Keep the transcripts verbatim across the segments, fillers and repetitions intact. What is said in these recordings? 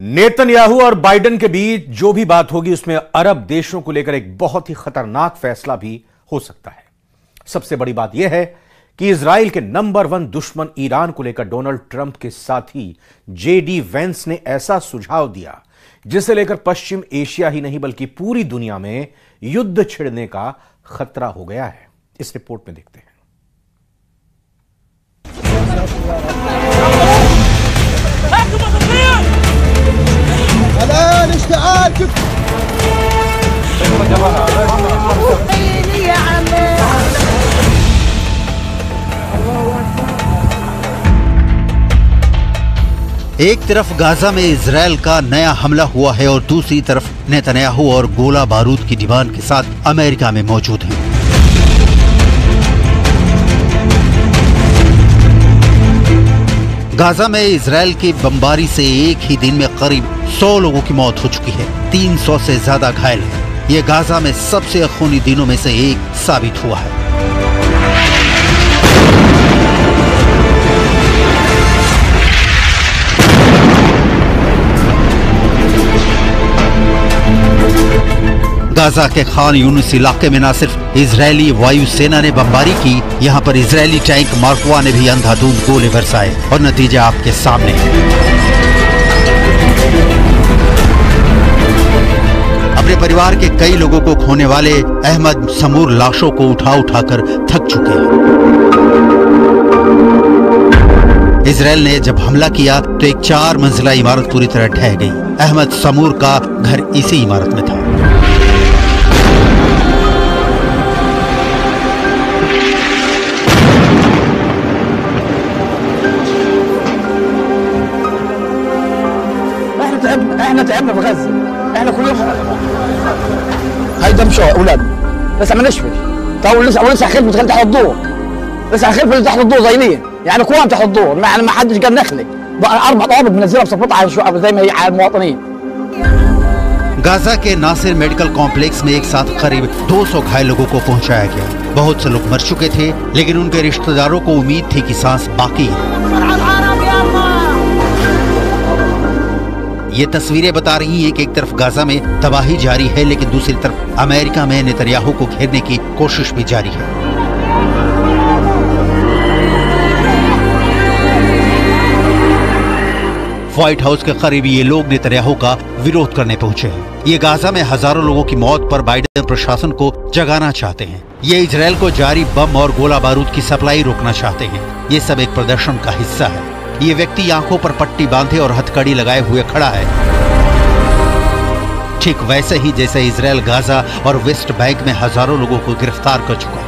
Netanyahu और Biden के बीच जो भी बात होगी उसमें अरब देशों को लेकर एक बहुत ही खतरनाक फैसला भी हो सकता है। सबसे बड़ी बात यह है कि इजराइल के नंबर वन दुश्मन ईरान को लेकर डोनाल्ड ट्रंप के साथ ही जेडी वेंस ने ऐसा सुझाव दिया जिसे लेकर पश्चिम एशिया ही नहीं बल्कि पूरी दुनिया में युद्ध छिड़ने का खतरा हो गया है। इस रिपोर्ट में देखते हैं। एक तरफ गाजा में इजराइल का नया हमला हुआ है और दूसरी तरफ नेतन्याहू और गोला बारूद की डिमांड के साथ अमेरिका में मौजूद हैं। गाजा में इजराइल की बमबारी से एक ही दिन में करीब सौ लोगों की मौत हो चुकी है, तीन सौ से ज्यादा घायल हैं। ये गाजा में सबसे खूनी दिनों में से एक साबित हुआ है। गाजा के खान यूनिस इलाके में न सिर्फ इजरायली वायुसेना ने बमबारी की, यहाँ पर इजरायली टैंक मार्कवा ने भी अंधाधुंध गोले बरसाए और नतीजा आपके सामने है। अपने परिवार के कई लोगों को खोने वाले अहमद समूर लाशों को उठा उठाकर थक चुके हैं। इजराइल ने जब हमला किया तो एक चार मंजिला इमारत पूरी तरह ढह गई। अहमद समूर का घर इसी इमारत में था। احنا تعبنا في غزه، احنا كل يوم هيدمشوا اولادنا لسه ما نشفش. طب لسه ولسه خلف متخيل تحت الدور، لسه خلف تحت الدور زينين يعني كلهم تحت الدور، ما ما حدش قال نخلق بقى اربع ضوابط بنزلها بصفتها زي ما هي على المواطنين। गाजा के नासिर मेडिकल कॉम्प्लेक्स में एक साथ करीब दो सौ घायल लोगों को पहुंचाया गया। बहुत से लोग मर चुके थे लेकिन उनके रिश्तेदारों को उम्मीद थी कि सांस बाकी है। ये तस्वीरें बता रही हैं कि एक तरफ गाजा में तबाही जारी है लेकिन दूसरी तरफ अमेरिका में नेतन्याहू को घेरने की कोशिश भी जारी है। व्हाइट हाउस के करीब ये लोग नेतन्याहू का विरोध करने पहुंचे हैं। ये गाजा में हजारों लोगों की मौत पर बाइडेन प्रशासन को जगाना चाहते हैं। ये इजराइल को जारी बम और गोला बारूद की सप्लाई रोकना चाहते हैं। ये सब एक प्रदर्शन का हिस्सा है। ये व्यक्ति आंखों पर पट्टी बांधे और हथकड़ी लगाए हुए खड़ा है, ठीक वैसे ही जैसे इजराइल गाजा और वेस्ट बैंक में हजारों लोगों को गिरफ्तार कर चुका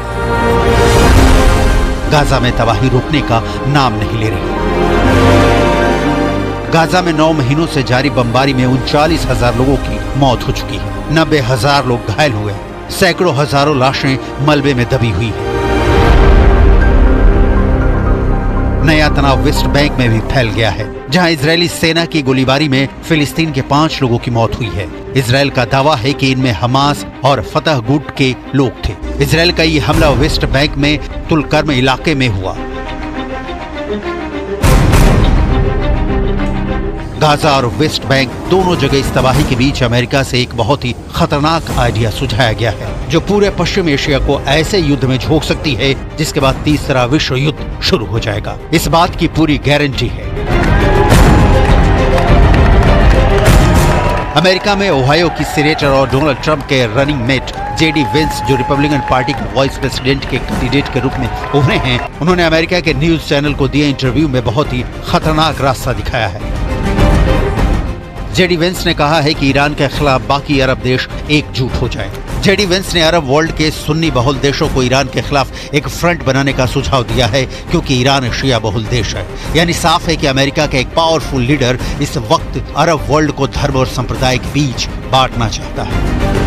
है। गाजा में तबाही रुकने का नाम नहीं ले रही। गाजा में नौ महीनों से जारी बमबारी में उनचालीस हजार लोगों की मौत हो चुकी है। नब्बे हजार लोग घायल हुए, सैकड़ों हजारों लाशें मलबे में दबी हुई है। नया तनाव वेस्ट बैंक में भी फैल गया है, जहां इजरायली सेना की गोलीबारी में फिलिस्तीन के पांच लोगों की मौत हुई है। इजरायल का दावा है कि इनमें हमास और फतह गुट के लोग थे। इजरायल का ये हमला वेस्ट बैंक में तुलकर्म इलाके में हुआ। गाजा और वेस्ट बैंक दोनों जगह इस तबाही के बीच अमेरिका से एक बहुत ही खतरनाक आइडिया सुझाया गया है जो पूरे पश्चिम एशिया को ऐसे युद्ध में झोंक सकती है जिसके बाद तीसरा विश्व युद्ध शुरू हो जाएगा। इस बात की पूरी गारंटी है। अमेरिका में ओहायो की सीनेटर और डोनाल्ड ट्रंप के रनिंग मेट जेडी वेंस, जो रिपब्लिकन पार्टी के वाइस प्रेसिडेंट के कैंडिडेट के रूप में उभरे हैं, उन्होंने अमेरिका के न्यूज चैनल को दिए इंटरव्यू में बहुत ही खतरनाक रास्ता दिखाया है। जेडी वेंस ने कहा है कि ईरान के खिलाफ बाकी अरब देश एकजुट हो जाएं। जेडी वेंस ने अरब वर्ल्ड के सुन्नी बहुल देशों को ईरान के खिलाफ एक फ्रंट बनाने का सुझाव दिया है क्योंकि ईरान शिया बहुल देश है। यानी साफ है कि अमेरिका का एक पावरफुल लीडर इस वक्त अरब वर्ल्ड को धर्म और संप्रदाय के बीच बांटना चाहता है।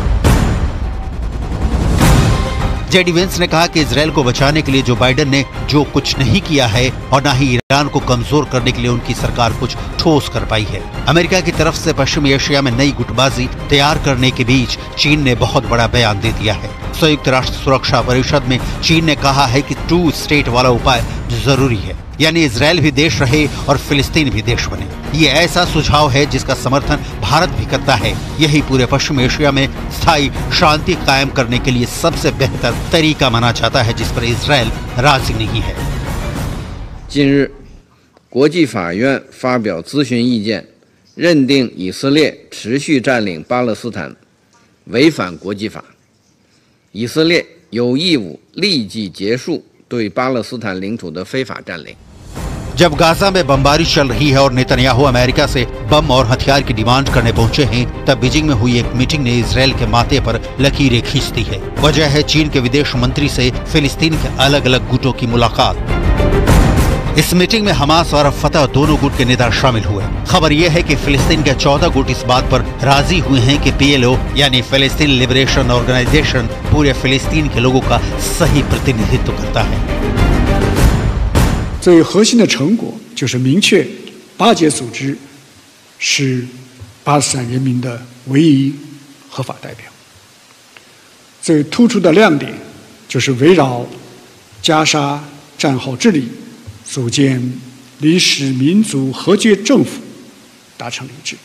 जेडी वेंस ने कहा कि इजराइल को बचाने के लिए जो बाइडेन ने जो कुछ नहीं किया है और न ही ईरान को कमजोर करने के लिए उनकी सरकार कुछ ठोस कर पाई है। अमेरिका की तरफ से पश्चिमी एशिया में नई गुटबाजी तैयार करने के बीच चीन ने बहुत बड़ा बयान दे दिया है। संयुक्त राष्ट्र सुरक्षा परिषद में चीन ने कहा है कि टू स्टेट वाला उपाय जरूरी है, यानी इजराइल भी देश रहे और फिलिस्तीन भी देश बने। ये ऐसा सुझाव है जिसका समर्थन भारत भी करता है। यही पूरे पश्चिम एशिया में स्थायी शांति कायम करने के लिए सबसे बेहतर तरीका माना जाता है, जिस पर इजराइल राजी नहीं है। 近日，国际法院发表咨询意见，认定以色列持续占领巴勒斯坦违反国际法，以色列有义务立即结束对巴勒斯坦领土的非法占领。 जब गाजा में बमबारी चल रही है और नेतन्याहू अमेरिका से बम और हथियार की डिमांड करने पहुंचे हैं, तब बीजिंग में हुई एक मीटिंग ने इजराइल के माथे पर लकीरें खींच दी है। वजह है चीन के विदेश मंत्री से फिलिस्तीन के अलग अलग गुटों की मुलाकात। इस मीटिंग में हमास और फतह दोनों गुट के नेता शामिल हुए। खबर यह है कि फिलिस्तीन के चौदह गुट इस बात पर राजी हुए हैं कि पीएलओ यानी फिलिस्तीन लिबरेशन ऑर्गेनाइजेशन पूरे फिलिस्तीन के लोगों का सही प्रतिनिधित्व करता है। 最核心的成果就是明确巴解组织是巴勒斯坦人民的唯一合法代表。最突出的亮点就是围绕加沙战后治理，组建临时民族和解政府达成了一致。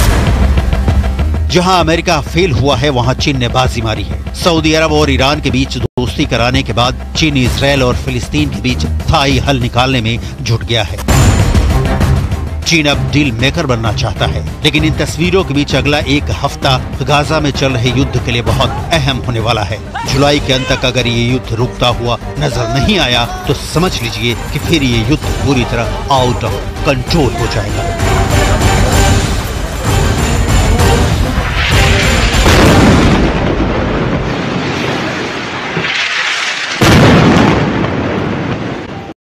जहां अमेरिका फेल हुआ है, वहां चीन ने बाजी मारी है। सऊदी अरब और ईरान के बीच दोस्ती कराने के बाद चीन इजराइल और फिलिस्तीन के बीच स्थायी हल निकालने में जुट गया है। चीन अब डील मेकर बनना चाहता है, लेकिन इन तस्वीरों के बीच अगला एक हफ्ता गाजा में चल रहे युद्ध के लिए बहुत अहम होने वाला है। जुलाई के अंत तक अगर ये युद्ध रुकता हुआ नजर नहीं आया तो समझ लीजिए कि फिर ये युद्ध पूरी तरह आउट ऑफ कंट्रोल हो जाएगा।